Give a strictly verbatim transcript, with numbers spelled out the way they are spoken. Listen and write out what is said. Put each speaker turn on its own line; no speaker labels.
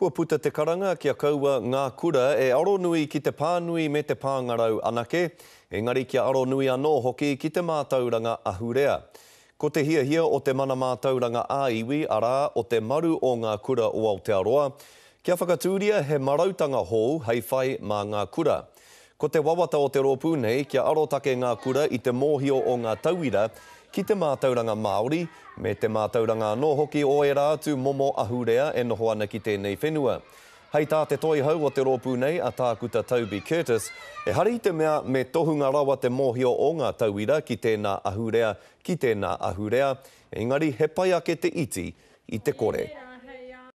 Kua puta te karanga kia kaua Ngā Kura e aro nui ki te pānui me te pāngarau anake, engari kia aro nui anō hoki ki te mātauranga ahurea. Ko te hia hia o te mana mātauranga āiwi arā o te Maru o Ngā Kura o Aotearoa, kia whakatūria he marautanga hou hei whai mā Ngā Kura. Ko te wawata o te rōpū nei, kia aro take Ngā Kura i te mōhio o ngā tauira ki te mātauranga Māori, me te mātauranga anō hoki o e rātu momo ahurea e noho ana ki tēnei whenua. Hei tā te toi hau o te rōpū nei a tākuta Toby Curtis, e hari te mea me tohunga rawa te mōhio o ngā tauira ki tēnā ahurea, ki tēnā ahurea, engari he pai ake te iti i te kore.